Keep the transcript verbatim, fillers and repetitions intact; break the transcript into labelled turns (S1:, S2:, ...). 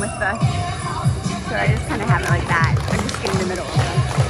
S1: with the, so I just kind of have it like that. I'm just getting the middle of them.